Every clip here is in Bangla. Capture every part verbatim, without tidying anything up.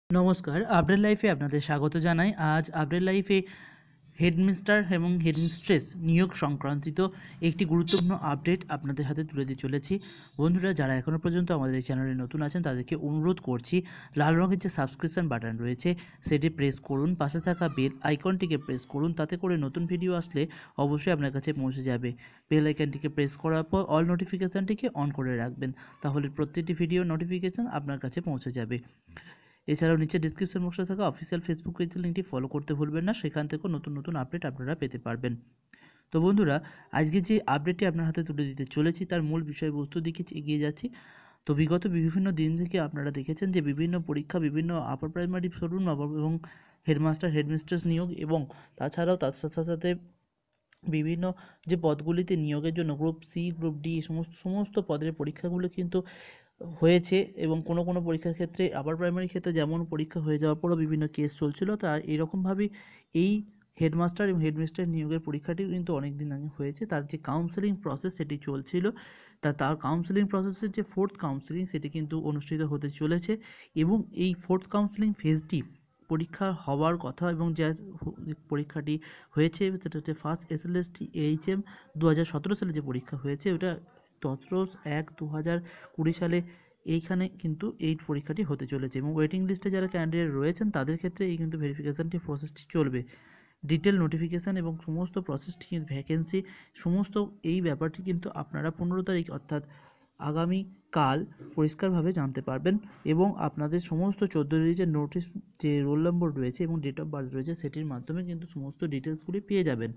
নমস্কার, আপডেট লাইফে আপনাদের স্বাগত জানাই। আজ আপডেট লাইফে হেডমিস্টার এবং হেডমিস্ট্রেস নিয়োগ সংক্রান্তিত একটি গুরুত্বপূর্ণ আপডেট আপনাদের হাতে তুলে দিয়ে চলেছি। বন্ধুরা, যারা এখনও পর্যন্ত আমাদের এই চ্যানেলে নতুন আছেন তাদেরকে অনুরোধ করছি, লাল রঙের যে সাবস্ক্রিপশন বাটন রয়েছে সেটি প্রেস করুন, পাশে থাকা বেল আইকনটিকে প্রেস করুন, তাতে করে নতুন ভিডিও আসলে অবশ্যই আপনার কাছে পৌঁছে যাবে। বেল আইকনটিকে প্রেস করার পর অল নোটিফিকেশানটিকে অন করে রাখবেন, তাহলে প্রত্যেকটি ভিডিও নোটিফিকেশান আপনার কাছে পৌঁছে যাবে। এছাড়াও নিচে ডিসক্রিপশন বক্সে থাকা অফিসিয়াল ফেসবুক পেজের লিঙ্কটি ফলো করতে ভুলবেন না, সেখান থেকেও নতুন নতুন আপডেট আপনারা পেতে পারবেন। তো বন্ধুরা, আজকে যে আপডেটটি আপনার হাতে তুলে দিতে চলেছি তার মূল বিষয়বস্তু দিকে এগিয়ে যাচ্ছি। তো বিগত বিভিন্ন দিন থেকে আপনারা দেখেছেন যে বিভিন্ন পরীক্ষা, বিভিন্ন আপার প্রাইমারি ধরুন এবং হেডমাস্টার হেডমিস্ট্রেস নিয়োগ এবং তাছাড়াও তার সাথে সাথে বিভিন্ন যে পদগুলিতে নিয়োগের জন্য গ্রুপ সি, গ্রুপ ডি সমস্ত সমস্ত পদের পরীক্ষাগুলো কিন্তু হয়েছে এবং কোনো কোনো পরীক্ষার ক্ষেত্রে আপার প্রাইমারি ক্ষেত্রে যেমন পরীক্ষা হয়ে যাওয়ার পরও বিভিন্ন কেস চলছিল, তা এরকমভাবেই এই হেডমাস্টার এবং হেডমিস্টার নিয়োগের পরীক্ষাটিও কিন্তু অনেক দিন আগে হয়েছে। তার যে কাউন্সেলিং প্রসেস সেটি চলছিল, তা তার কাউন্সেলিং প্রসেসের যে ফোর্থ কাউন্সেলিং সেটি কিন্তু অনুষ্ঠিত হতে চলেছে এবং এই ফোর্থ কাউন্সেলিং ফেজটি পরীক্ষা হওয়ার কথা এবং যে পরীক্ষাটি হয়েছে সেটা হচ্ছে first S L S T H M দু হাজার সতেরো সালে যে পরীক্ষা হয়েছে ওটা সতেরো এক দু হাজার কুড়ি সালে এইখানে কিন্তু এই পরীক্ষাটি হতে চলেছে এবং ওয়েটিং লিস্টে যারা ক্যান্ডিডেট রয়েছেন তাদের ক্ষেত্রে এই কিন্তু ভেরিফিকেশানটি প্রসেসটি চলবে। ডিটেল নোটিফিকেশান এবং সমস্ত প্রসেসটি, ভ্যাকেন্সি সমস্ত এই ব্যাপারটি কিন্তু আপনারা পনেরো তারিখ অর্থাৎ আগামীকাল পরিষ্কারভাবে জানতে পারবেন এবং আপনাদের সমস্ত চোদ্দো ডিজিটের নোটিশ যে রোল নম্বর রয়েছে এবং ডেট অফ বার্থ রয়েছে সেটির মাধ্যমে কিন্তু সমস্ত ডিটেলসগুলি পেয়ে যাবেন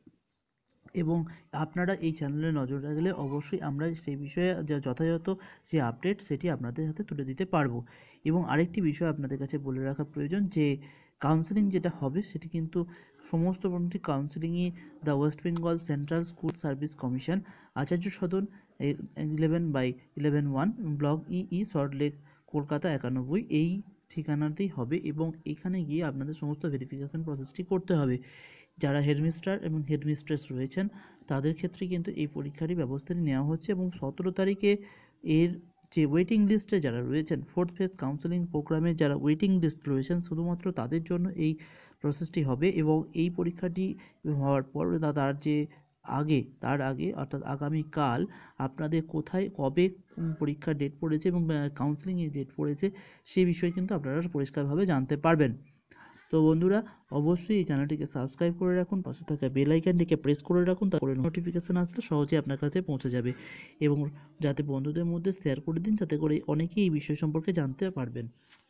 এবং আপনারা এই চ্যানেলে নজর রাখলে অবশ্যই আমরা সেই বিষয়ে যা যথাযথ যে আপডেট সেটি আপনাদের হাতে তুলে দিতে পারবো। এবং আরেকটি বিষয় আপনাদের কাছে বলে রাখা প্রয়োজন যে কাউন্সেলিং যেটা হবে সেটি কিন্তু সমস্ত কাউন্সেলিংয়ে the West Bengal central school service commission, Acharya Sadan eleven by eleven one, block E E Salt Lake, Kolkata একানব্বই এই ঠিকানাতেই হবে এবং এখানে গিয়ে আপনাদের সমস্ত ভেরিফিকেশান প্রসেসটি করতে হবে। যারা হেডমিস্টার এবং হেডমিস্ট্রেস রয়েছেন তাদের ক্ষেত্রে কিন্তু এই পরীক্ষারই ব্যবস্থাটি নেওয়া হচ্ছে এবং সতেরো তারিখে এর যে ওয়েটিং লিস্টে যারা রয়েছেন ফোর্থ ফেজ কাউন্সেলিং প্রোগ্রামে যারা ওয়েটিং লিস্ট রয়েছেন শুধুমাত্র তাদের জন্য এই প্রসেসটি হবে এবং এই পরীক্ষাটি হওয়ার পর তার যে আগে তার আগে অর্থাৎ আগামীকাল আপনাদের কোথায় কবে পরীক্ষার ডেট পড়েছে এবং কাউন্সেলিংয়ের ডেট পড়েছে সেই বিষয়ে কিন্তু আপনারা পরিষ্কারভাবে জানতে পারবেন। তো বন্ধুরা, অবশ্যই এই চ্যানেলটিকে সাবস্ক্রাইব করে রাখুন, পাশে থাকা বেল আইকনটিকে প্রেস করে রাখুন, তারপরে নোটিফিকেশান আসলে সহজেই আপনার কাছে পৌঁছে যাবে এবং যাতে বন্ধুদের মধ্যে শেয়ার করে দিন, যাতে করে অনেকেই এই বিষয় সম্পর্কে জানতে পারবেন।